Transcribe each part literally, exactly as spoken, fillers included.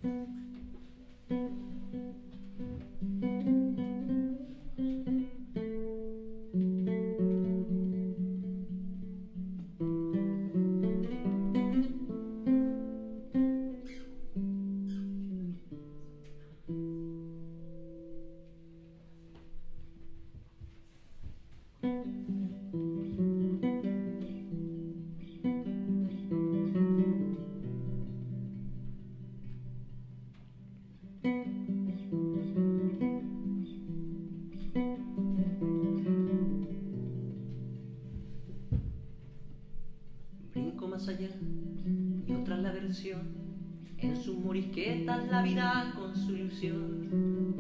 Brinco más allá y otra la versión, en sus morisquetas la vida con su ilusión.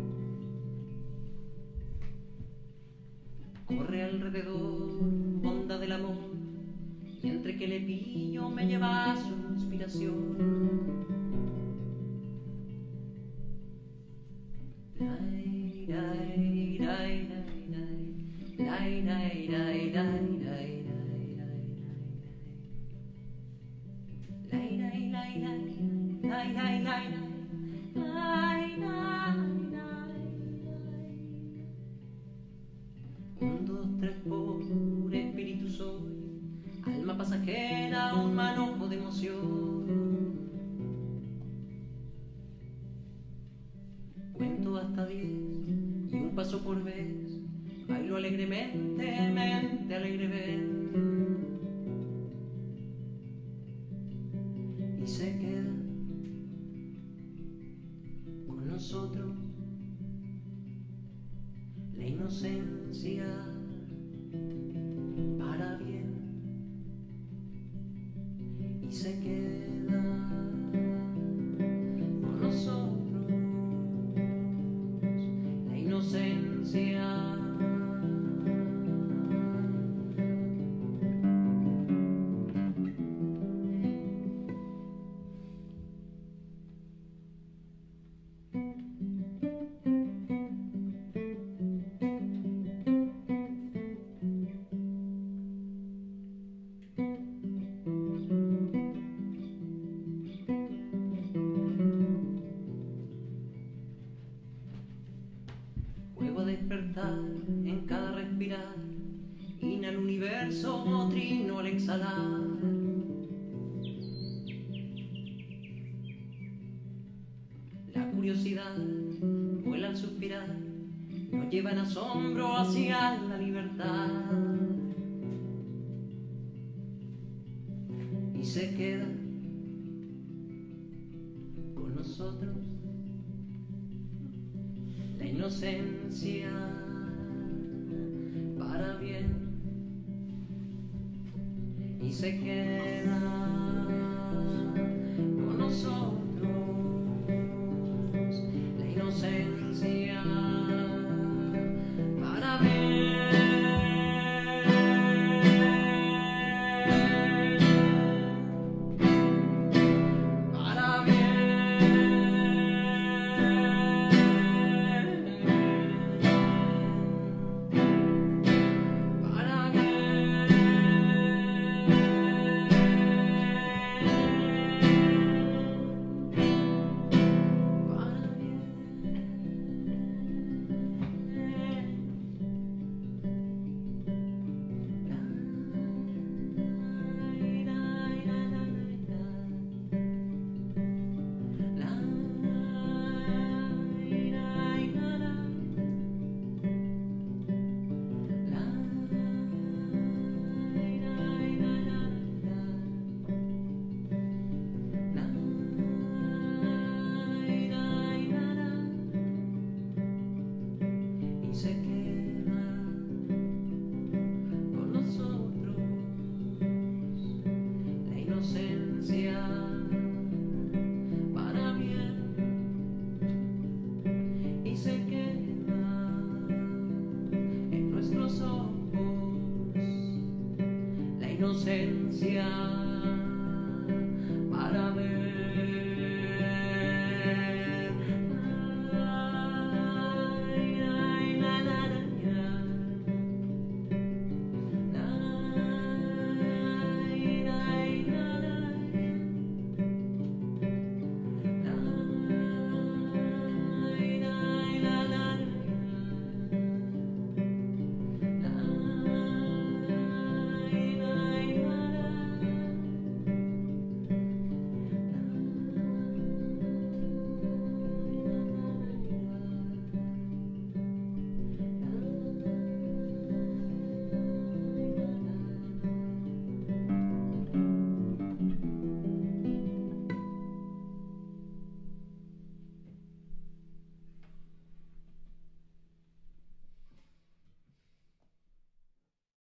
Corre alrededor, onda del amor, y entre que le pillo me lleva a su inspiración. Lai, lai, lai, lai, lai, lai, lai, lai, lai, lai. Lai, lai, lai, lai, lai, lai, lai, lai, lai, lai, lai. Un, dos, tres, por espíritu soy, alma pasajera, un manojo de emoción. Cuento hasta diez y un paso por vez, bailo alegremente, mente alegremente. Y se queda con nosotros la inocencia para bien. Y se queda con nosotros la inocencia. Juego a despertar en cada respirar, inhalo universo, trino al exhalar. La curiosidad vuela al suspirar, nos lleva en asombro hacia la libertad. Y se queda con nosotros la inocencia para bien. Y se queda con nosotros la inocencia para bien. Se queda con nosotros la inocencia para bien. Y se queda en nuestros ojos la inocencia.